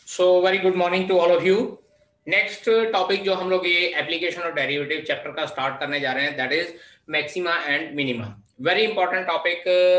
So very good morning to all of you. Next topic जो हम लोग ये एप्लीकेशन और डेरिवेटिव चैप्टर का स्टार्ट करने जा रहे हैं, that is maxima and minima. Very important topic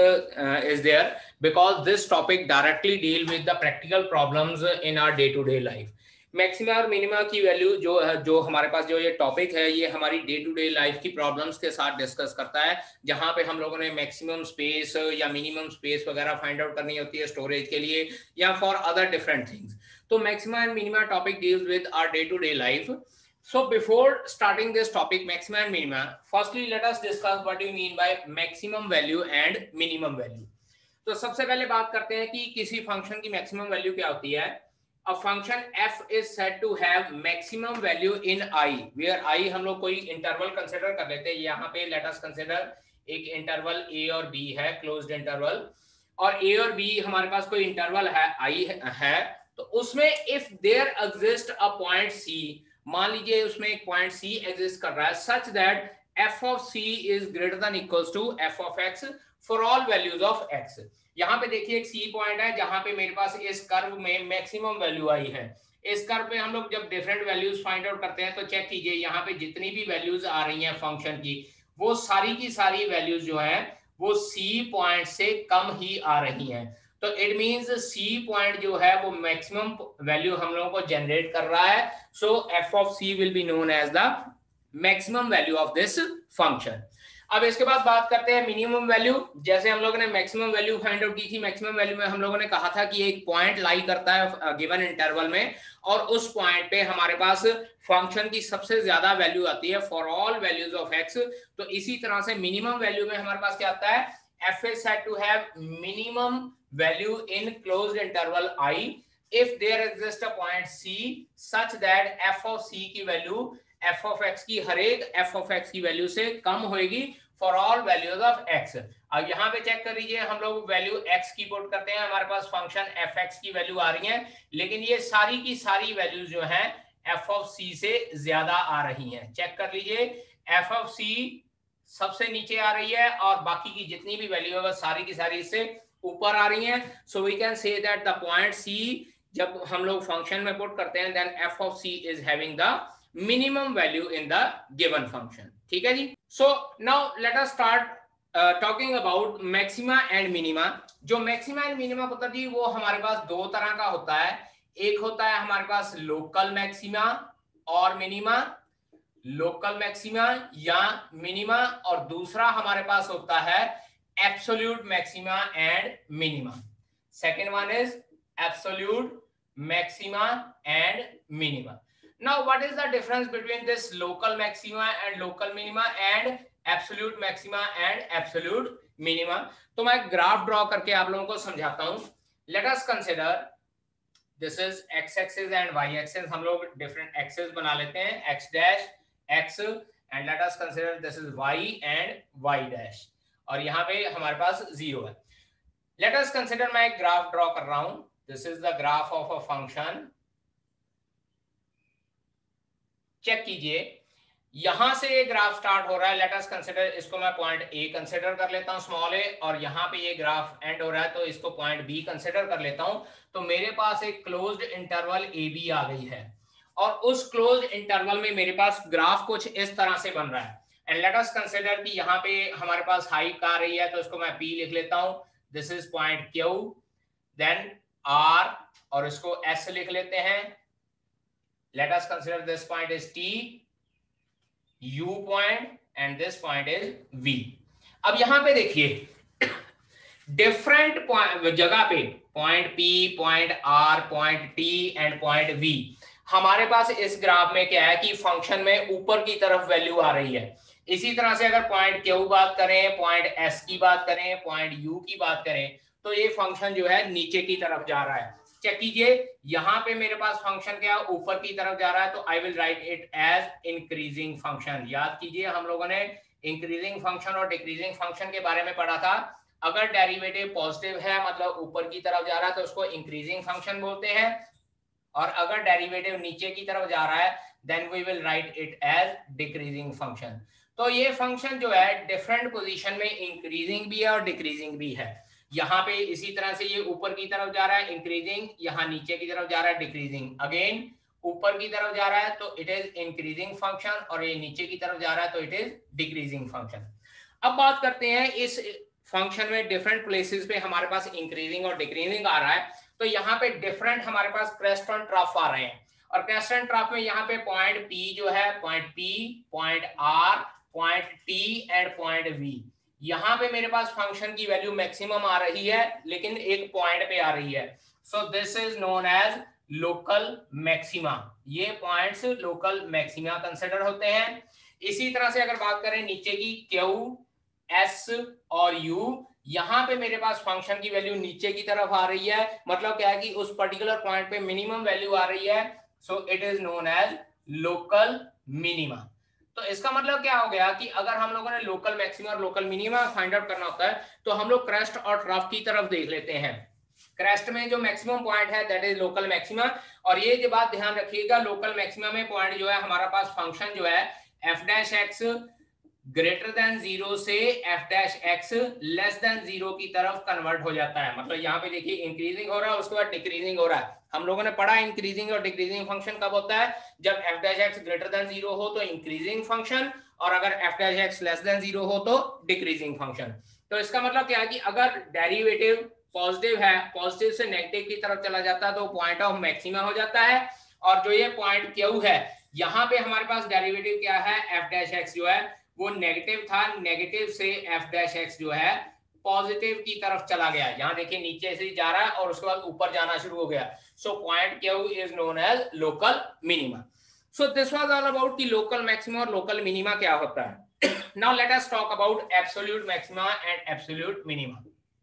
is there because this topic directly deal with the practical problems in our day to day life. Maxima और मिनिमा की value जो हमारे पास जो ये टॉपिक है, ये हमारी डे टू डे लाइफ की प्रॉब्लम्स के साथ डिस्कस करता है, जहां पे हम लोगों ने मैक्सिमम स्पेस या मिनिमम स्पेस वगैरह फाइंड आउट करनी होती है स्टोरेज के लिए या for other different things. So maxima and minima topic deals with our day-to-day life. So before starting this topic, maxima and minima, firstly let us discuss what you mean by maximum value and minimum value. तो सबसे पहले बात करते हैं कि किसी function की maximum value क्या होती है। A function f is said to have maximum value in I, where I हम लोग कोई इंटरवल कंसिडर कर लेते हैं। यहाँ पे let us consider एक इंटरवल a और b है, क्लोज्ड इंटरवल, और a और b हमारे पास कोई इंटरवल है I है, तो उसमें if there exist a point C, मान लीजिए उसमें एक पॉइंट सी एग्जिस्ट कर रहा है, such that f of C is greater than equals to f of x for all values of x. यहाँ पे देखिए एक सी पॉइंट है जहां पे मेरे पास इस कर्व में मैक्सिमम वैल्यू आई है। इस कर्व पे हम लोग जब डिफरेंट वैल्यूज फाइंड आउट करते हैं तो चेक कीजिए यहाँ पे जितनी भी वैल्यूज आ रही हैं फंक्शन की, वो सारी की सारी वैल्यूज जो है वो सी पॉइंट से कम ही आ रही हैं। तो इट मींस सी पॉइंट जो है वो मैक्सिमम वैल्यू हम लोगों को जनरेट कर रहा है। So f of C will be known as the maximum value of this function. अब इसके बाद बात करते हैं मिनिमम वैल्यू। जैसे हम लोगों ने मैक्सिमम वैल्यू फाइंड आउट की थी, मैक्सिमम वैल्यू में हम लोगों ने कहा था कि एक पॉइंट लाई करता है गिवन इंटरवल में, और उस पॉइंट पे हमारे पास फंक्शन की सबसे ज्यादा वैल्यू आती है for all values of x. तो इसी तरह से मिनिमम वैल्यू में हमारे पास क्या आता है, f is said to have minimum value in closed interval I if there exists a point C such that f of C की वैल्यू f of x की हर एक f of x की value से कम होगी for all values of x। अब यहाँ पे चेक कर लीजिए, हम लोग वैल्यू x की पुट करते हैं, हमारे पास फंक्शन fx की वैल्यू आ रही है, लेकिन ये सारी की सारी वैल्यूज जो हैं f of c से ज्यादा आ रही हैं। चेक कर लीजिए, f of c सबसे नीचे आ रही है और बाकी की जितनी भी वैल्यू है सारी की सारी इससे ऊपर आ रही है। So we can say that the point C जब हम लोग फंक्शन में पुट करते हैं, then f of C is having the minimum value in the given function. ठीक है जी। So now let us start talking about maxima and minima. जो मैक्सिमा एंड मिनिमा पुत्र जी वो हमारे पास दो तरह का होता है। एक होता है हमारे पास लोकल मैक्सिमा और मिनिमा, लोकल मैक्सिमा या मिनिमा, और दूसरा हमारे पास होता है absolute maxima and minima. Second one is absolute maxima and minima. Now what is the difference between this local maxima and local minima and absolute maxima and absolute minima? तो मैं graph draw करके आप लोगों को समझाता हूं। Let us consider this is x axis and y axis. हम लोग डिफरेंट एक्सिस बना लेते हैं, x dash x and let us consider this is y and y dash, और यहाँ पे हमारे पास 0 है। let us consider मैं एक ग्राफ ड्रॉ कर रहा हूं, this is the graph of a function। Check कीजिए, यहां से ये ग्राफ स्टार्ट हो रहा है, let us consider इसको मैं पॉइंट a कंसिडर कर लेता हूं स्मॉल a, और यहाँ पे ये ग्राफ एंड हो रहा है तो इसको पॉइंट b कंसिडर कर लेता हूं। तो मेरे पास एक क्लोज्ड इंटरवल ab आ गई है, और उस क्लोज इंटरवल में मेरे पास ग्राफ कुछ इस तरह से बन रहा है। एंड लेट अस कंसीडर कि यहाँ पे हमारे पास हाइट आ रही है, तो इसको मैं P लिख लेता हूं, this is point Q, then R, और इसको S लिख लेते हैं। Let us consider this point is T, U point, and this point is V। अब यहाँ पे देखिए डिफरेंट जगह पे point P, point R, point T and point V, हमारे पास इस ग्राफ में क्या है कि फंक्शन में ऊपर की तरफ वैल्यू आ रही है। इसी तरह से अगर पॉइंट Q बात करें, पॉइंट S की बात करें, पॉइंट U की बात करें, तो ये फंक्शन जो है नीचे की तरफ जा रहा है। चेक कीजिए, यहाँ पे मेरे पास फंक्शन क्या ऊपर की तरफ जा रहा है, तो I will write it as increasing function. याद कीजिए, हम लोगों ने इंक्रीजिंग फंक्शन और डिक्रीजिंग फंक्शन के बारे में पढ़ा था। अगर डेरिवेटिव पॉजिटिव है मतलब ऊपर की तरफ जा रहा है तो उसको इंक्रीजिंग फंक्शन बोलते हैं, और अगर डेरिवेटिव नीचे की तरफ जा रहा है then we will write it as decreasing function. तो ये फंक्शन जो है डिफरेंट पोजीशन में इंक्रीजिंग भी है और डिक्रीजिंग भी है। यहाँ पे इसी तरह से ये ऊपर की तरफ जा रहा है इंक्रीजिंग, यहाँ नीचे की तरफ जा रहा है डिक्रीजिंग, अगेन ऊपर की तरफ जा रहा है तो इट इज इंक्रीजिंग फंक्शन, और ये नीचे की तरफ जा रहा है तो इट इज डिक्रीजिंग फंक्शन। अब बात करते हैं इस फंक्शन में डिफरेंट प्लेसेस पे हमारे पास इंक्रीजिंग और डिक्रीजिंग आ रहा है, तो यहाँ पे डिफरेंट हमारे पास क्रेस्ट और ट्रफ आ रहे हैं, और क्रेस्ट एंड ट्रफ में यहाँ पे पॉइंट पी जो है, point P, point R, point T and point V, यहाँ पे मेरे पास फंक्शन की वैल्यू मैक्सिमम आ रही है लेकिन एक पॉइंट पे आ रही है, so this is known as local maxima. ये पॉइंट्स लोकल मैक्सिमा कंसिडर होते हैं। इसी तरह से अगर बात करें नीचे की क्यू, एस और यू, यहाँ पे मेरे पास फंक्शन की वैल्यू नीचे की तरफ आ रही है, मतलब क्या है कि उस पर्टिकुलर पॉइंट पे मिनिमम वैल्यू आ रही है, so it is known as local minima. तो इसका मतलब क्या हो गया कि अगर हम लोगों ने लोकल मैक्सिमा और लोकल मिनिमा फाइंड आउट करना होता है तो हम लोग क्रेस्ट और ट्रफ की तरफ देख लेते हैं। क्रेस्ट में जो मैक्सिमम पॉइंट है दैट इज लोकल मैक्सिमा, और ये जो बात ध्यान रखिएगा लोकल मैक्सिमा में पॉइंट जो है हमारा पास फंक्शन जो है f dash x greater than 0 से f dash x less than 0 की तरफ कन्वर्ट हो जाता है। मतलब यहाँ पे देखिए इंक्रीजिंग हो रहा है उसके बाद डिक्रीजिंग हो रहा है। हम लोगों ने पढ़ा इंक्रीजिंग और डिक्रीजिंग फंक्शन कब होता है, जब f dash x greater than 0 हो तो इंक्रीजिंग फंक्शन, और अगर f dash x less than 0 हो तो डिक्रीजिंग फंक्शन। तो इसका मतलब क्या है कि अगर डेरिवेटिव पॉजिटिव है, पॉजिटिव से नेगेटिव की तरफ चला जाता है तो पॉइंट ऑफ मैक्सिमा हो जाता है, और जो ये पॉइंट क्यू है यहाँ पे हमारे पास डेरिवेटिव क्या है, एफ डैश एक्स जो है वो नेगेटिव था, नेगेटिव से एफ डैश एक्स जो है पॉजिटिव की तरफ चला गया। यहाँ देखिए नीचे से जा रहा है और उसके बाद ऊपर जाना शुरू हो गया, so point Q is known as local minima. So this was all about कि लोकल मैक्सिमा और लोकल मिनिमा क्या होता है। Now let us talk about absolute maxima and absolute minima.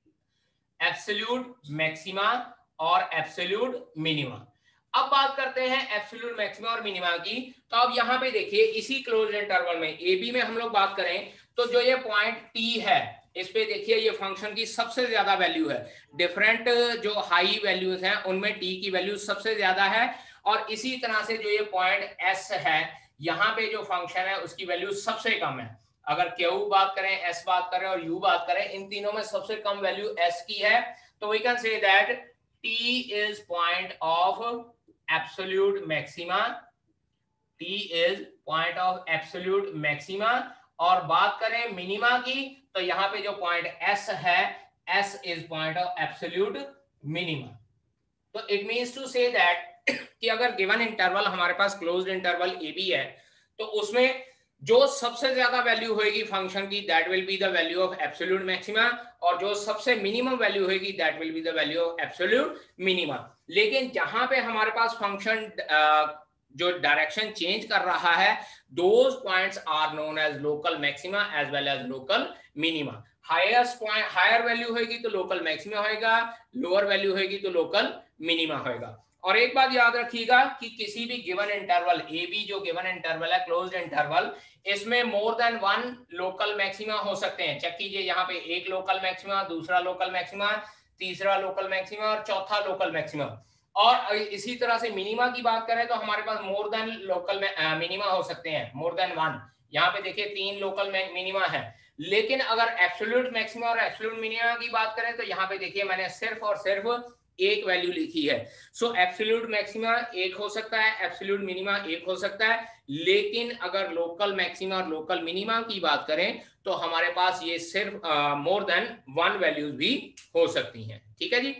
Absolute maxima और एब्सोल्यूट मिनिमा। अब बात करते हैं एब्सोल्यूट मैक्सिमा और मिनिमा की। तो अब यहाँ पे देखिए इसी क्लोज्ड इंटरवल में ए बी में हम लोग बात करें तो जो ये पॉइंट टी है इस पे देखिए ये फंक्शन की सबसे ज्यादा वैल्यू है। डिफरेंट जो हाई वैल्यूज हैं उनमें टी की वैल्यू सबसे ज्यादा है, और इसी तरह से जो ये पॉइंट एस है यहाँ पे जो फंक्शन है उसकी वैल्यू सबसे कम है। अगर क्यू बात करें, एस बात करें और यू बात करें, इन तीनों में सबसे कम वैल्यू एस की है, तो we can say that T is point of absolute maxima, T is point of absolute maxima। और बात करें मिनिमा की तो यहाँ पे जो पॉइंट S है, S is point of absolute minima। तो it means to say that कि अगर गिवन इंटरवल हमारे पास क्लोज्ड इंटरवल ए बी है तो उसमें जो सबसे ज्यादा वैल्यू होगी फंक्शन की that will be the value of absolute maxima, और जो सबसे मिनिमम वैल्यू होगी that will be the value of absolute minima. लेकिन जहां पे हमारे पास फंक्शन जो डायरेक्शन चेंज कर रहा है those points are known as local maxima as well as local minima. Highest point higher value होगी तो लोकल मैक्सिमा होगा, लोअर वैल्यू होगी तो लोकल मिनिमा होगा। और एक बात याद रखिएगा कि किसी भी गिवन इंटरवल ए बी जो गिवन इंटरवल है क्लोज्ड इंटरवल, इसमें more than one local maxima हो सकते हैं। चेक कीजिए यहाँ पे एक लोकल मैक्सिमा, दूसरा लोकल मैक्सिमा, तीसरा लोकल मैक्सिमा और चौथा लोकल मैक्सिमा। और इसी तरह से मिनिमा की बात करें तो हमारे पास मोर देन लोकल मिनिमा हो सकते हैं, मोर देन वन। यहाँ पे देखिए 3 लोकल मिनिमा है। लेकिन अगर एब्सोल्यूट मैक्सिमा और एब्सोल्यूट मिनिमा की बात करें तो यहाँ पे देखिए मैंने सिर्फ और सिर्फ एक वैल्यू लिखी है। सो एब्सोल्यूट मैक्सिमा एक हो सकता है, एब्सोल्यूट मिनिमा एक हो सकता है, लेकिन अगर लोकल मैक्सिमा और लोकल मिनिमा की बात करें तो हमारे पास ये सिर्फ मोर देन वन वैल्यूज भी हो सकती हैं। ठीक है जी।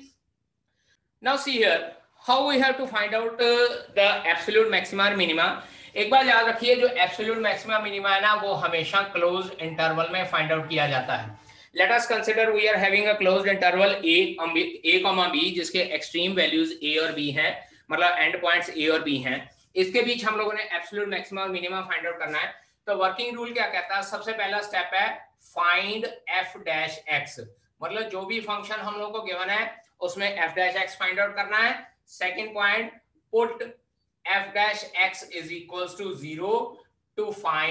Now see here how we have to find out the absolute maxima और मिनिमा। एक बार याद रखिए जो एब्सोल्यूट मैक्सिमा मिनिमा है ना वो हमेशा क्लोज्ड इंटरवल में फाइंड आउट किया जाता है। Let us consider we are having a closed interval a, b जिसके एक्सट्रीम वैल्यूज a और b हैं, मतलब एंड पॉइंट्स a और b हैं। इसके बीच हम लोगों ने एब्सोल्यूट मैक्सिमा और मिनिमा फाइंड आउट करना है। तो वर्किंग रूल क्या कहता है, सबसे पहला स्टेप है फाइंड f डैश x, मतलब जो भी फंक्शन हम लोगों को गिवन है उसमें f dash x find out करना है। Second point put f dash x is equals to 0 to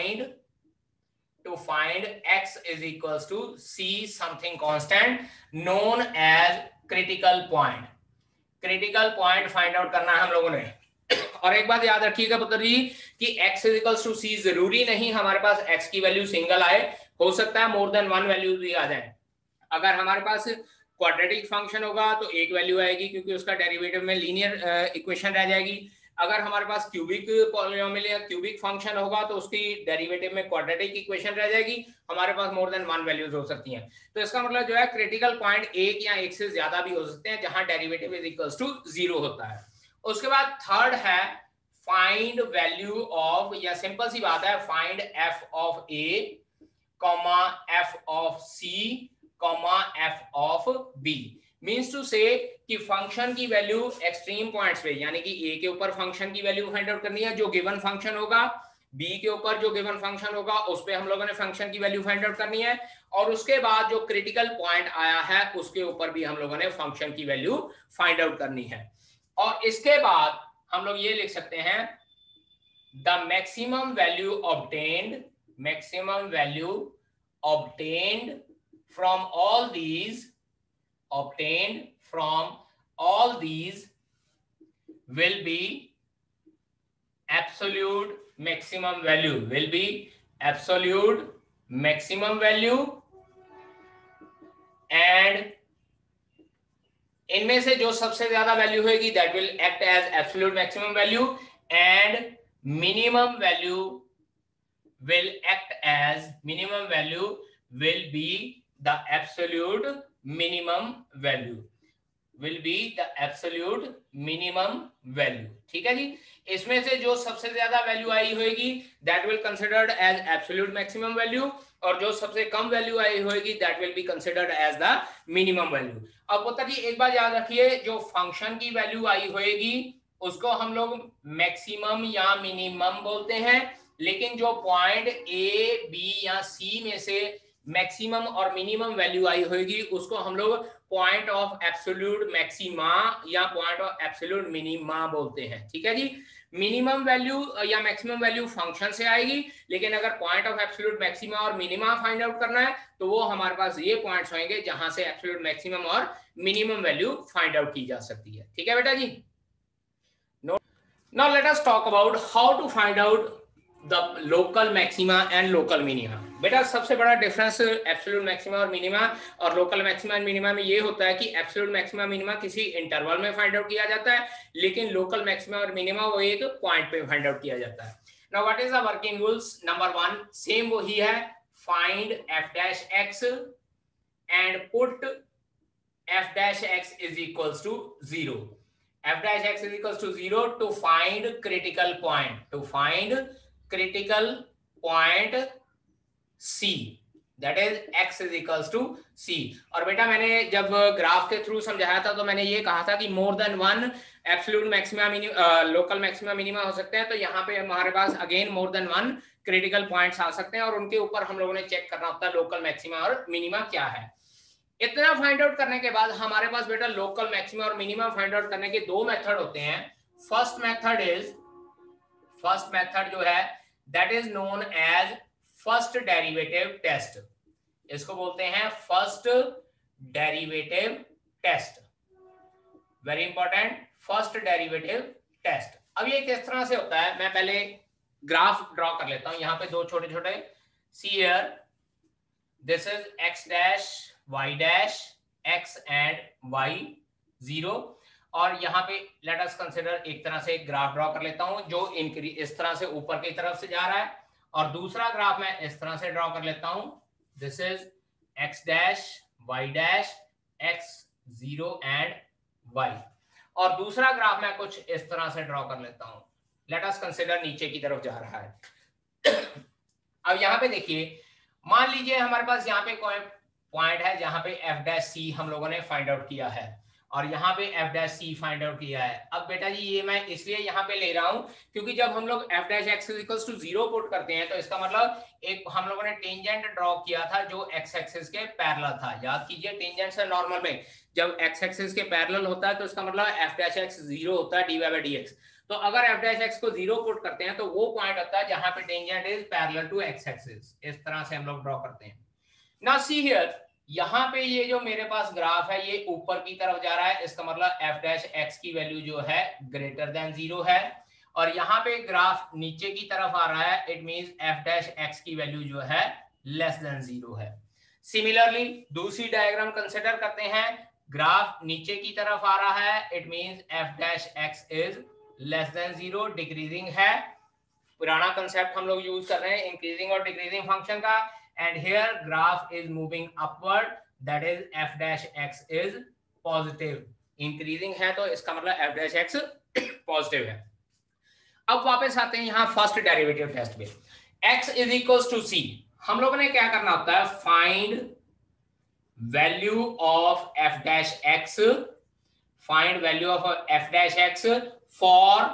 find x is equals to c something constant known as critical point। critical point find out करना है हम लोगों ने। और एक बात याद रखिएगा पुत्र जी कि x is equals to c जरूरी नहीं हमारे पास x की वैल्यू सिंगल आए, हो सकता है मोर देन वन वैल्यू भी आ जाए। अगर हमारे पास क्वाड्रेटिक फंक्शन होगा तो एक वैल्यू आएगी क्योंकि उसका डेरिवेटिव में लीनियर इक्वेशन रह जाएगी। अगर हमारे पास क्यूबिक पॉलिनोमियल या क्यूबिक फंक्शन होगा तो उसकी डेरिवेटिव में क्वाड्रेटिक इक्वेशन रह जाएगी, हमारे पास मोर देन 1 वैल्यूज हो सकती हैं। तो इसका मतलब जो है क्रिटिकल पॉइंट एक या एक से ज्यादा भी हो सकते हैं जहां डेरिवेटिव इज इक्वल्स टू 0 होता है। उसके बाद थर्ड है फाइंड वैल्यू ऑफ, या सिंपल सी बात है, find f of a comma f of c comma f of b. Means to say कि फंक्शन की वैल्यू एक्सट्रीम पॉइंट्स पे, यानी कि ए के ऊपर फंक्शन की वैल्यू फाइंड आउट करनी है जो गिवन फंक्शन होगा, बी के ऊपर जो गिवन फंक्शन होगा उस पे हम लोगों ने फंक्शन की वैल्यू फाइंड आउट करनी है, और उसके बाद जो क्रिटिकल पॉइंट आया है उसके ऊपर भी हम लोगों ने फंक्शन की वैल्यू फाइंड आउट करनी है। और इसके बाद हम लोग ये लिख सकते हैं the maximum value obtained, maximum value obtained from all these, obtained from all these will be absolute maximum value, will be absolute maximum value, and इनमें से जो सबसे ज्यादा वैल्यू होगी that will act as absolute maximum value, and minimum value will act as, minimum value will be the absolute minimum value, will be the absolute minimum value। ठीक है जी, इसमें से जो सबसे ज्यादा वैल्यू आई होगी that will considered as absolute maximum value, और जो सबसे कम वैल्यू आई होगी that will be considered as the minimum value। अब पुत्र जी एक बात याद रखिए, जो फंक्शन की वैल्यू आई होगी उसको हम लोग मैक्सिमम या मिनिमम बोलते हैं, लेकिन जो पॉइंट ए बी या सी में से मैक्सिमम और मिनिमम वैल्यू आई होगी उसको हम लोग पॉइंट ऑफ एब्सोल्यूट मैक्सिमा या पॉइंट ऑफ एब्सोल्यूट मिनिमा बोलते हैं। ठीक है जी, मिनिमम वैल्यू या मैक्सिमम वैल्यू फंक्शन से आएगी, लेकिन अगर पॉइंट ऑफ एब्सोल्यूट मैक्सिमा और मिनिमा फाइंड आउट करना है तो वो हमारे पास ये पॉइंट्स होंगे जहां से एब्सोल्यूट मैक्सिमम और मिनिमम वैल्यू फाइंड आउट की जा सकती है। ठीक है बेटा जी। Now let us talk about how to find out the local maxima and local minima। बेटा सबसे बड़ा डिफरेंस एब्सोल्यूट मैक्सिमा और मिनिमा और लोकल मैक्सिमा एंड मिनिमा में ये होता है कि एब्सोल्यूट मैक्सिमा मिनिमा किसी इंटरवल में फाइंड आउट किया जाता है, लेकिन लोकल मैक्सिमा और मिनिमा वो एक पॉइंट पे फाइंड आउट किया जाता है। Now what is the working rules? Number 1 same वही है, find f dash x and put f dash x is equals to 0। f dash x is equals to 0 to find critical point, to find critical point c, that is x is equals to c। और बेटा मैंने जब graph के through समझाया था तो मैंने ये कहा था कि more than 1 absolute maxima local maxima minima हो सकते हैं, तो यहाँ पे हमारे पास again more than 1 critical points आ सकते हैं और उनके ऊपर हम लोगों ने चेक करना होता है लोकल मैक्सिमा और मिनिमा क्या है। इतना फाइंड आउट करने के बाद हमारे पास बेटा लोकल मैक्सिमा और मिनिमा फाइंड आउट करने के दो मेथड होते हैं। फर्स्ट मेथड जो है that is known as first derivative test, इसको बोलते हैं first derivative test, very important, first derivative test. अब ये किस तरह से होता है, मैं पहले ग्राफ ड्रॉ कर लेता हूं। यहाँ पे दो छोटे छोटे, see here this is x dash y dash x and y 0, और यहाँ पे लेट अस कंसीडर एक तरह से ग्राफ ड्रॉ कर लेता हूं जो इस तरह से ऊपर की तरफ से जा रहा है, और दूसरा ग्राफ मैं इस तरह से ड्रॉ कर लेता हूं, this is x dash y dash x 0 and y, और दूसरा ग्राफ मैं कुछ इस तरह से ड्रॉ कर लेता हूं, लेट अस कंसीडर नीचे की तरफ जा रहा है। अब यहाँ पे देखिए, मान लीजिए हमारे पास यहाँ पे कोई पॉइंट है जहां पे एफ डैश सी हम लोगों ने फाइंड आउट किया है और यहाँ पे f dash c find out किया है। अब बेटा जी ये मैं इसलिए यहाँ पे ले रहा हूं क्योंकि जब हम लोग f dash x equals to 0 put करते हैं तो इसका मतलब एक हम लोगों ने टेंजेंट ड्रॉ किया था जो एक्स एक्सिस के पैरेलल था। याद कीजिए टेंजेंट से नॉर्मल में जब एक्स एक्सिस के पैरेलल होता है तो इसका मतलब एफ डैश एक्स 0 होता है dy बाय dx। तो अगर एफ डैश एक्स को 0 पुट करते हैं तो वो पॉइंट होता है जहां पे tangent is parallel to x axis. इस तरह से हम लोग ड्रॉ करते हैं। नाउ सी हियर, यहाँ पे ये जो मेरे पास ग्राफ है ये ऊपर की तरफ जा रहा है, इसका मतलब एफ डैश एक्स की वैल्यू जो है ग्रेटर देन 0 है, और यहाँ पे ग्राफ नीचे की तरफ आ रहा है, it means f dash x की वैल्यू जो है लेस देन 0 है। सिमिलरली दूसरी डायग्राम कंसीडर करते हैं, ग्राफ नीचे की तरफ आ रहा है, it means f dash x is less than 0, decreasing है। पुराना कंसेप्ट हम लोग यूज कर रहे हैं इंक्रीजिंग और डिक्रीजिंग फंक्शन का, and here graph is moving upward, that is f dash x is positive. Increasing है तो इसका मतलब एफ डैश एक्स पॉजिटिव है। अब वापस आते हैं यहाँ फर्स्ट डेरिवेटिव टेस्ट में, x is equal to c. हम लोगों ने क्या करना होता है, find value of f dash x, find value of f dash x for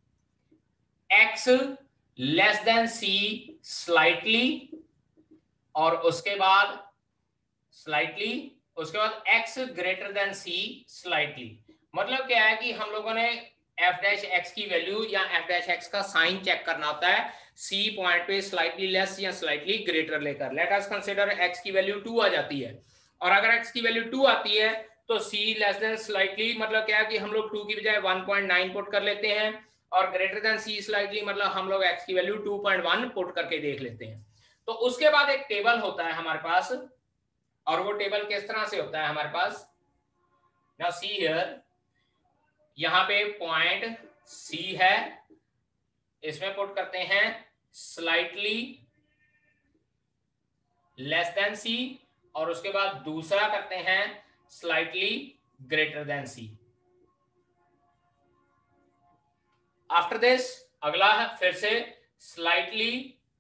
x less than c slightly, और उसके बाद स्लाइटली, उसके बाद x greater than c slightly. मतलब क्या है कि हम लोगों ने एफ डैश एक्स की वैल्यू या एफ डैश एक्स का साइन चेक करना होता है सी पॉइंट पे स्लाइटली लेस या स्लाइटली ग्रेटर लेकर। लेट अस कंसीडर एक्स की वैल्यू 2 आ जाती है, और अगर एक्स की वैल्यू 2 आती है तो सी लेस देन स्लाइटली मतलब क्या है कि हम लोग 2 की बजाय 1.9 पुट कर लेते हैं, और ग्रेटर देन सी स्लाइटली मतलब हम लोग एक्स की वैल्यू 2.1 पुट करके देख लेते हैं। तो उसके बाद एक टेबल होता है हमारे पास, और वो टेबल किस तरह से होता है हमारे पास, नाउ सी हियर, यहां पे पॉइंट सी है, इसमें पुट करते हैं स्लाइटली लेस देन सी, और उसके बाद दूसरा करते हैं slightly greater than c. After this अगला है फिर से slightly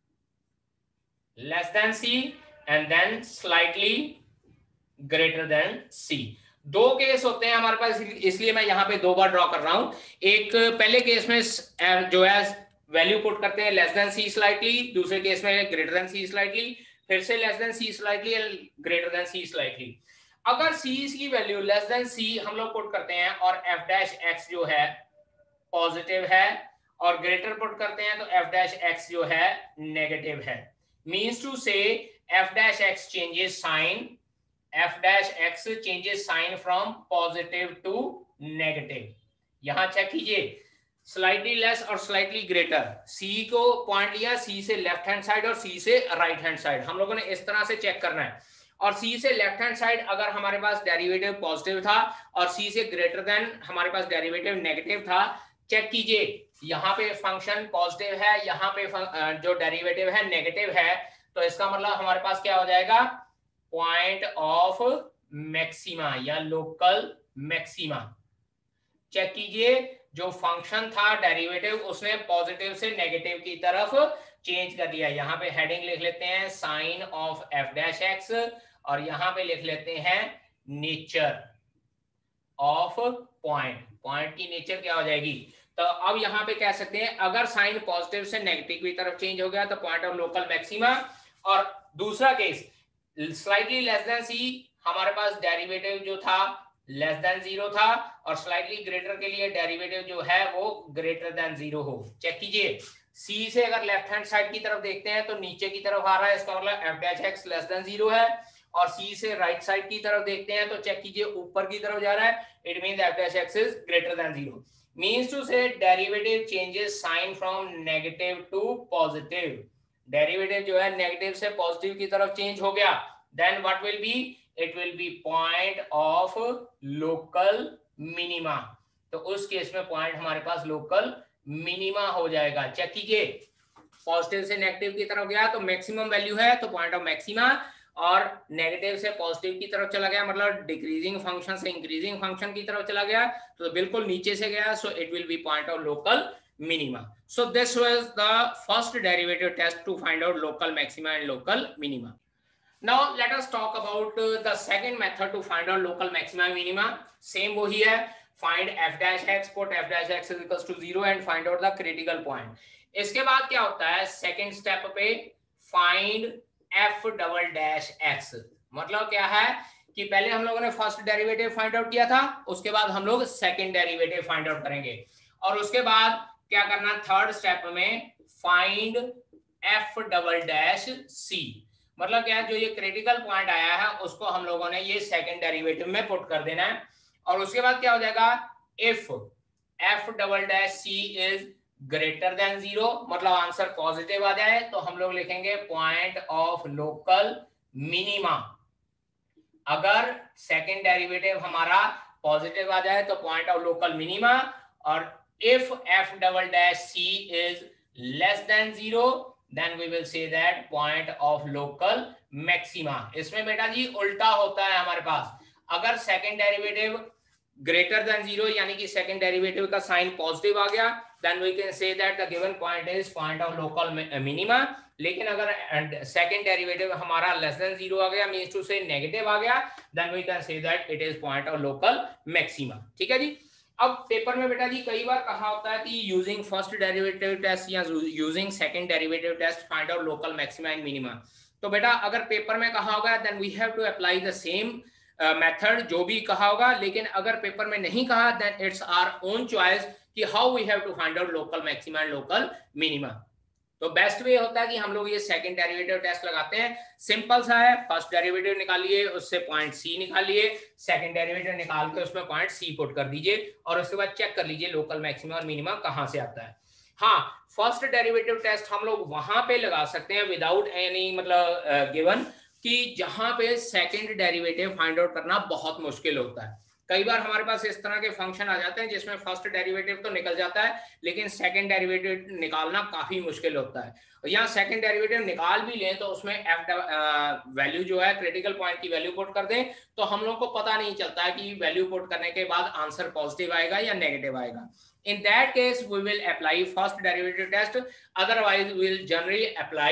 less than c and then slightly greater than c. दो केस होते हैं हमारे पास, इसलिए मैं यहां पे दो बार ड्रॉ कर रहा हूं। एक पहले केस में जो है वैल्यू पुट करते हैं लेस देन सी स्लाइटली, दूसरे केस में ग्रेटर देन सी स्लाइटली, फिर से less than c slightly and greater than c slightly. अगर सी की वैल्यू लेस देन सी हम लोग पुट करते हैं और एफ डैश एक्स जो है पॉजिटिव है, और ग्रेटर पुट करते हैं तो एफ डैश एक्स जो है नेगेटिव है, means to say f dash x changes sign, f dash x changes sign from positive to negative। यहां चेक कीजिए स्लाइटली लेस और स्लाइटली ग्रेटर, c को पॉइंट लिया c से लेफ्ट हैंड साइड और c से राइट हैंड साइड, हम लोगों ने इस तरह से चेक करना है। और c से लेफ्ट हैंड साइड अगर हमारे पास डेरिवेटिव पॉजिटिव था और c से ग्रेटर देन हमारे पास डेरिवेटिव नेगेटिव था, चेक कीजिए यहाँ पे फंक्शन पॉजिटिव है, यहाँ पे जो डेरिवेटिव है नेगेटिव है, तो इसका मतलब हमारे पास क्या हो जाएगा, पॉइंट ऑफ मैक्सिमा या लोकल मैक्सिमा। चेक कीजिए जो फंक्शन था डेरिवेटिव उसने पॉजिटिव से नेगेटिव की तरफ चेंज कर दिया। यहाँ पे हेडिंग लिख लेते हैं sign of f dash x, और यहाँ पे लिख लेते हैं नेचर ऑफ पॉइंट, पॉइंट की नेचर क्या हो जाएगी। तो अब यहाँ पे कह सकते हैं अगर साइन पॉजिटिव से नेगेटिव की तरफ चेंज हो गया तो पॉइंट ऑफ लोकल मैक्सिमा। और दूसरा case slightly less than c, हमारे पास डेरिवेटिव जो था लेस देन 0 था, और स्लाइटली ग्रेटर के लिए डेरिवेटिव जो है वो ग्रेटर देन 0 हो। चेक कीजिए सी से अगर लेफ्ट हैंड साइड की तरफ देखते हैं तो नीचे की तरफ आ रहा है, इसका मतलब f dash x less than 0 है, और सी से राइट साइड की तरफ देखते हैं तो चेक कीजिए ऊपर की तरफ जा रहा है, it means f dash x is greater than 0, means to say derivative changes sign from negative to positive. Derivative जो है नेगेटिव से पॉजिटिव की तरफ चेंज हो गया, then what will be, it will be point of local minima. तो उस case में पॉइंट हमारे पास लोकल मिनिमा हो जाएगा। चेक कीजिए पॉजिटिव से नेगेटिव की तरफ गया तो मैक्सिमम वैल्यू है तो पॉइंट ऑफ मैक्सिमा, और नेगेटिव से पॉजिटिव की तरफ चला गया मतलब डिक्रीजिंग फंक्शन से इंक्रीजिंग फंक्शन की तरफ चला गया तो बिल्कुल नीचे से गया, so it will be point of local minima. So this was the first derivative test to find out local maxima and local minima. Now let us talk about the second method to find out local maxima and minima. Same वही है, find f dash x, put f dash x is equals to 0 and find out the critical point. इसके बाद क्या होता है second step पे find f double dash x। मतलब क्या है कि पहले हम लोगों ने फर्स्ट डेरिवेटिव फाइंड आउट किया था, उसके बाद हम लोग सेकेंड डेरिवेटिव फाइंड आउट करेंगे, और उसके बाद क्या करना थर्ड स्टेप में find f double dash c. मतलब क्या है जो ये क्रिटिकल पॉइंट आया है उसको हम लोगों ने ये सेकंड डेरिवेटिव में पुट कर देना है, और उसके बाद क्या हो जाएगा if f double dash c is greater than 0 मतलब आंसर पॉजिटिव आ जाए तो हम लोग लिखेंगे पॉइंट ऑफ लोकल मिनिमा। अगर सेकंड डेरिवेटिव हमारा पॉजिटिव आ जाए तो पॉइंट ऑफ लोकल मिनिमा, और if f double dash c is less than 0 then we will say that point of local maxima. इसमें बेटा जी उल्टा होता है हमारे पास, अगर सेकंड डेरिवेटिव ग्रेटर देन 0 यानी कि सेकंड डेरिवेटिव का साइन पॉजिटिव आ गया, then we can say that the given point is point of local minima. लेकिन अगर सेकंड डेरिवेटिव हमारा लेस देन 0 आ गया, मींस टू से नेगेटिव आ गया, then we can say that it is point of local maxima. ठीक है जी। अब पेपर में बेटा जी कई बार कहा होता है कि यूजिंग फर्स्ट डेरिवेटिव टेस्ट या using second derivative test find out local maxima and minima. तो बेटा अगर पेपर में कहा होगा then we have to apply the same method जो भी कहा होगा, लेकिन अगर पेपर में नहीं कहा then it's our own choice कि how we have to find out local maxima and local minima. तो बेस्ट वे होता है कि हम लोग ये सेकंड डेरिवेटिव टेस्ट लगाते हैं। सिंपल सा है, फर्स्ट डेरिवेटिव निकालिए, उससे पॉइंट सी निकालिए, सेकंड डेरिवेटिव निकाल के उसमें पॉइंट सी पुट कर दीजिए, और उसके बाद चेक कर लीजिए लोकल मैक्सिमा और मिनिमा कहां से आता है। हाँ, फर्स्ट डेरिवेटिव टेस्ट हम लोग वहां पे लगा सकते हैं विदाउट एनी मतलब गिवन, कि जहां पे सेकंड डेरिवेटिव फाइंड आउट करना बहुत मुश्किल होता है। कई बार हमारे पास इस तरह के फंक्शन आ जाते हैं जिसमें फर्स्ट डेरिवेटिव तो निकल जाता है, लेकिन सेकंड डेरिवेटिव निकालना काफी मुश्किल होता है। यहाँ सेकंड डेरिवेटिव निकाल भी लें तो उसमें एफ वैल्यू जो है क्रिटिकल पॉइंट की वैल्यू पुट कर दें, तो हम लोग को पता नहीं चलता है कि वैल्यू पुट करने के बाद आंसर पॉजिटिव आएगा या नेगेटिव आएगा। In that case, we will apply first derivative test. Otherwise, we will generally apply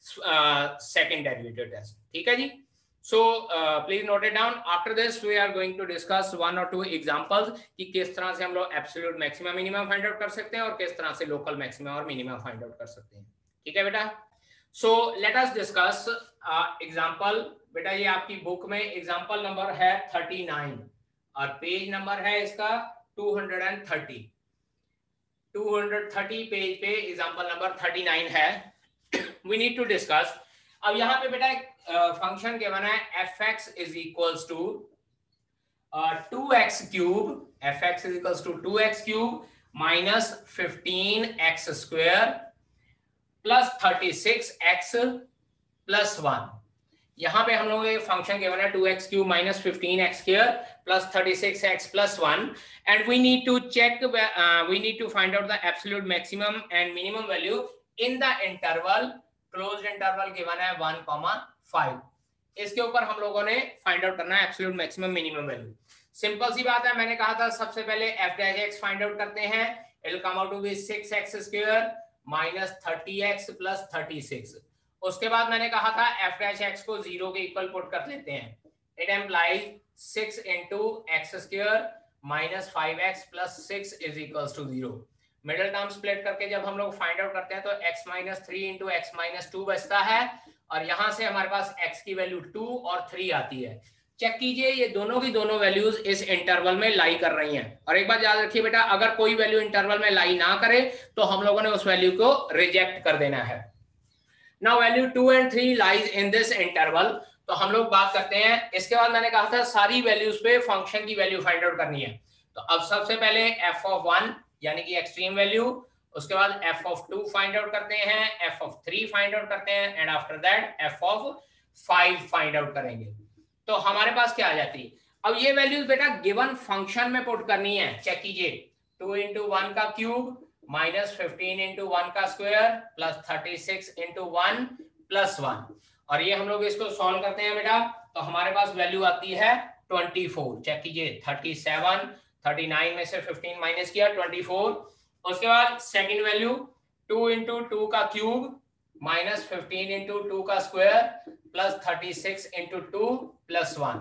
second derivative test. ठीक है जी? So please note it down. After this, we are going to discuss one or two examples कि किस तरह से हम लोग absolute maximum minimum find out कर सकते हैं और किस तरह से local maximum और minimum find out कर सकते हैं। ठीक है बेटा? So let us discuss example. बेटा ये आपकी बुक में example number है 39 और पेज नंबर है इसका 230 पेज पे एग्जांपल नंबर 39 है। We need to discuss. अब यहाँ पे बेटा एक फंक्शन के बना है fx is equals to 2x cube, fx is equals to 2x cube minus 15x square plus 36x plus 1। यहाँ पे हम लोग एक फंक्शन गिवन है 2x cube minus 15x square plus 36x plus 1, and we need to check we need to find out the absolute maximum and minimum value in the interval, closed interval given है 1,5। इसके ऊपर हम लोगों ने find out करना है absolute maximum minimum value. Simple सी बात है, मैंने कहा था सबसे पहले f dash x find out करते हैं। It will come out to be 6x square minus 30x plus 36। उसके बाद मैंने कहा था f डैश x को 0 के इक्वल पुट कर लेते हैं। It implies 6 into x square minus 5x plus 6 is equals to 0। Middle term split करके जब हम लोग फाइंड आउट करते हैं तो x minus 3 into x minus 2 बचता है, और यहां से हमारे पास x की वैल्यू 2 और 3 आती है। चेक कीजिए ये दोनों की दोनों वैल्यूज इस इंटरवल में लाई कर रही हैं। और एक बात याद रखिए बेटा, अगर कोई वैल्यू इंटरवल में लाई ना करे तो हम लोगों ने उस वैल्यू को रिजेक्ट कर देना है। Now value 2 and 3 lies in this interval. तो हम लोग बात करते हैं, इसके बाद मैंने कहा था सारी वैल्यूज पे फंक्शन की वैल्यू फाइंड आउट करनी है। तो अब सबसे पहले f of 1 यानी कि एक्सट्रीम वैल्यू, उसके बाद f of 2 फाइंड आउट करते हैं, f of 3 फाइंड आउट करते हैं, and after that f of 5 find out करेंगे। तो हमारे पास क्या आ जाती है, अब ये वैल्यूज बेटा गिवन फंक्शन में पुट करनी है। चेक कीजिए, 2 into 1 का क्यूब माइनस 15 into 1 का स्क्वायर प्लस 36 into 1 प्लस 1, और ये हम लोग इसको सॉल्व करते हैं बेटा, तो हमारे पास वैल्यू आती है 24। चेक कीजिए, 37, 39 में से 15 माइनस किया 24। उसके बाद सेकंड वैल्यू 2 into 2 का क्यूब माइनस 15 into 2 का स्क्वायर प्लस 36 into 2 प्लस 1,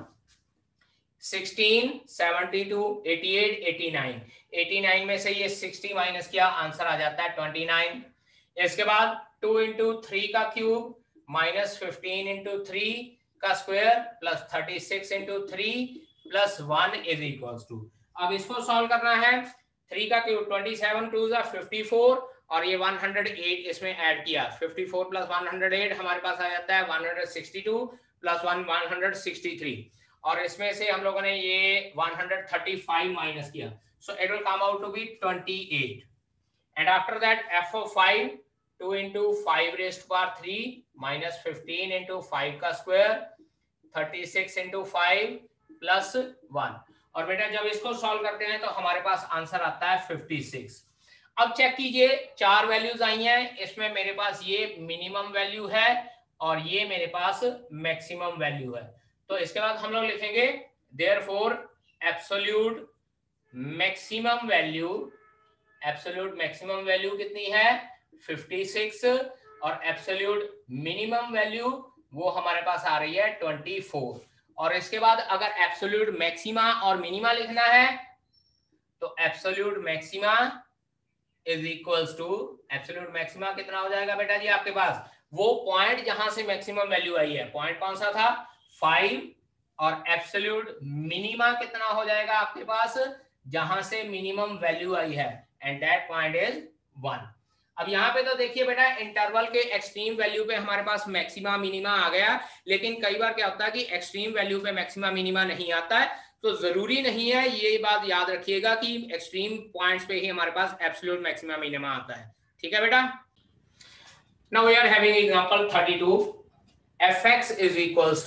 16, 72, 88, 89। 89 में से ये 60 माइनस किया, आंसर आ जाता है 29। इसके बाद 2 into 3 का क्यूब माइनस 15 into 3 का square plus 36 into 3 plus 1 is equals to, अब इसको सॉल्व करना है। 3 का क्यूब 27 2 जा 54, और ये 108 इसमें ऐड किया, 54 प्लस 108 हमारे पास आ जाता है 162 प्लस 1 163, और इसमें से हम लोगों ने ये 135 माइनस किया, so it will come out to be 28। And after that f of 5 2 into 5 raised to power 3 minus 15 into 5 का स्क्वायर 36 इंटू 5 प्लस 1। और बेटा जब इसको सॉल्व करते हैं तो हमारे पास आंसर आता है 56। अब चेक कीजिए, 4 वैल्यूज आई हैं, इसमें मेरे पास ये मिनिमम वैल्यू है और ये मेरे पास मैक्सिमम वैल्यू है। तो इसके बाद हम लोग लिखेंगे therefore absolute maximum value, absolute maximum value कितनी है 56, और एब्सोल्यूट मिनिमम वैल्यू वो हमारे पास आ रही है 24। और इसके बाद अगर एब्सोल्यूट मैक्सिमा और मिनिमा लिखना है तो absolute maxima is equals to, absolute maxima कितना हो जाएगा बेटा जी आपके पास, वो पॉइंट जहां से मैक्सिमम वैल्यू आई है, पॉइंट कौन सा था 5, और एब्सोल्यूट मिनिमा कितना हो जाएगा आपके पास जहां से मिनिमम वैल्यू आई है, एंड दैट पॉइंट इज 1। अब यहाँ पे तो देखिए बेटा इंटरवल के एक्सट्रीम वैल्यू पे हमारे पास मैक्सिमा मिनिमा आ गया, लेकिन कई बार क्या होता है कि एक्सट्रीम वैल्यू पे मैक्सिमा मिनिमा नहीं आता है, तो जरूरी नहीं है, ये बात याद रखिएगा कि एक्सट्रीम पॉइंट्स पे ही हमारे पास एब्सोल्यूट मैक्सिमा मिनिमा आता है। ठीक है बेटा। Now we are having example 32, fx is equals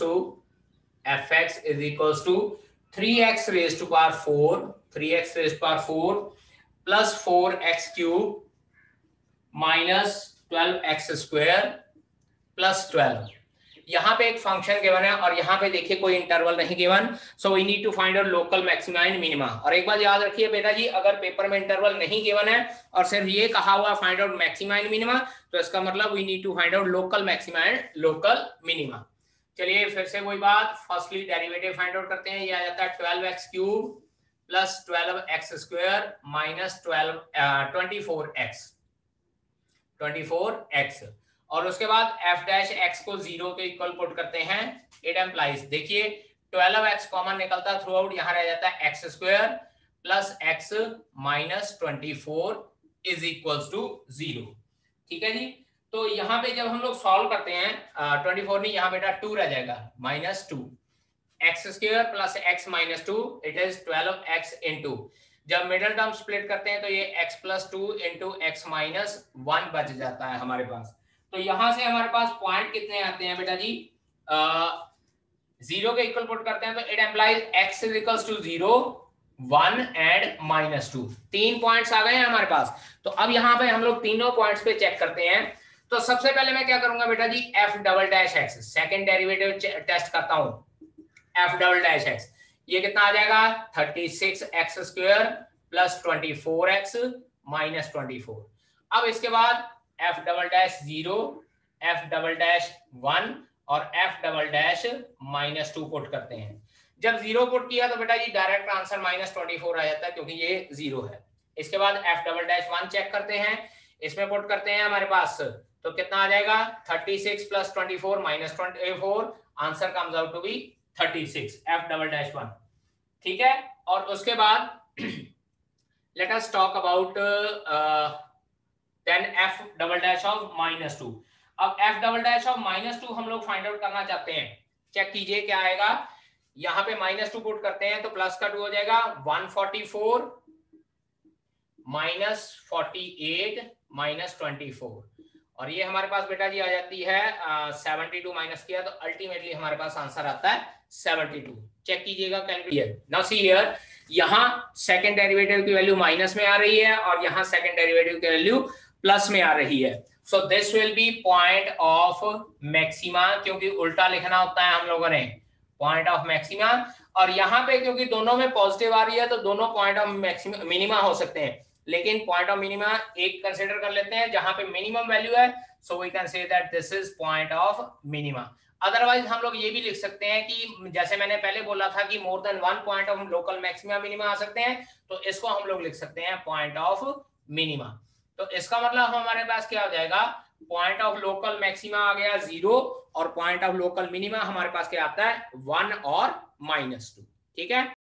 to 3x raised to power 4, 3x raised to power 4 plus 4x cube minus 12x square plus 12। यहाँ पे एक फंक्शन गिवन है और यहाँ पे देखिए कोई इंटरवल नहीं given, so we need to find out local maxima and minima. और एक बात याद रखिए बेटा जी, अगर पेपर में इंटरवल नहीं गिवन है और सिर्फ ये कहा हुआ find out maxima and minima, तो इसका मतलब we need to find out local maxima and local minima. चलिए फिर से वही बात, फर्स्टली डेरिवेटिव फाइंड आउट करते हैं। ये आ जाता है 12x cube plus 12x square minus 24x, और उसके बाद f डैश x को 0 के इक्वल पुट करते हैं। इट एम्प्लाइज, देखिए 12x कॉमन निकलता थ्रू आउट, यहाँ रह जाता है x square plus x minus 24 is equals to 0। ठीक है जी। तो यहाँ पे जब हम लोग सॉल्व करते हैं 24 नहीं, यहाँ बेटा 2 रह जाएगा minus 2, x square plus x minus 2 it is 12x into, जब मिडिल टर्म स्प्लिट करते हैं तो ये x plus 2 into x minus 1 बच जाता है हमारे पास। तो यहां से हमारे पास पॉइंट कितने आते हैं बेटा जी, 0 के इक्वल पुट करते हैं तो it implies x is equals to 0, 1 and minus 2। 3 points आ गए हैं हमारे पास। तो अब यहाँ पे हम लोग तीनों पॉइंट्स पे चेक करते हैं। तो सबसे पहले मैं क्या करूंगा बेटा जी, f double dash x, second derivative test करता हूं, f डबल डैश x, ये कितना आ जाएगा 36x square plus 24x minus 24। अब इसके बाद f double dash 0, f double dash 1 और f double dash minus 2 put करते हैं। जब 0 पुट किया तो बेटा जी डायरेक्ट आंसर माइनस 24 आ जाता है क्योंकि ये 0 है। इसके बाद f डबल डैश 1 चेक करते हैं, इसमें पुट करते हैं हमारे पास, तो कितना आ जाएगा 36 plus 24 minus 24, answer comes out to be 36, f double dash 1। ठीक है। और उसके बाद let us talk about then f double dash of minus 2। अब f double dash of minus 2 हम लोग फाइंड आउट करना चाहते हैं। चेक कीजिए क्या आएगा, यहाँ पे माइनस 2 पुट करते हैं तो प्लस का 2 हो जाएगा 144 माइनस 48 माइनस 24, और ये हमारे पास बेटा जी आ जाती है 72 माइनस किया तो अल्टीमेटली हमारे पास आंसर आता है 72। चेक कीजिएगा कैलकुलेट। नाउ सी हियर, यहाँ सेकंड डेरिवेटिव की वैल्यू माइनस में आ रही है और यहाँ सेकंड डेरिवेटिव की वैल्यू प्लस में आ रही है। So this will be point of maxima, क्योंकि उल्टा लिखना होता है हम लोगों ने, पॉइंट ऑफ मैक्सिमा। और यहाँ पे क्योंकि दोनों में पॉजिटिव आ रही है तो दोनों पॉइंट ऑफ मैक्सिमा मिनिमा हो सकते हैं, लेकिन पॉइंट ऑफ मिनिमा एक कंसीडर कर लेते हैं जहां पे मिनिमम वैल्यू है, so we can say that this is point of minima. Otherwise हम लोग ये भी लिख सकते हैं कि जैसे मैंने पहले बोला था कि more than 1 point of local maxima minima आ सकते हैं, तो इसको हम लोग लिख सकते हैं पॉइंट ऑफ मिनिमा। तो इसका मतलब हमारे पास क्या हो जाएगा, पॉइंट ऑफ लोकल मैक्सिमा आ गया 0 और पॉइंट ऑफ लोकल मिनिमा हमारे पास क्या आता है 1 और -2। ठीक है।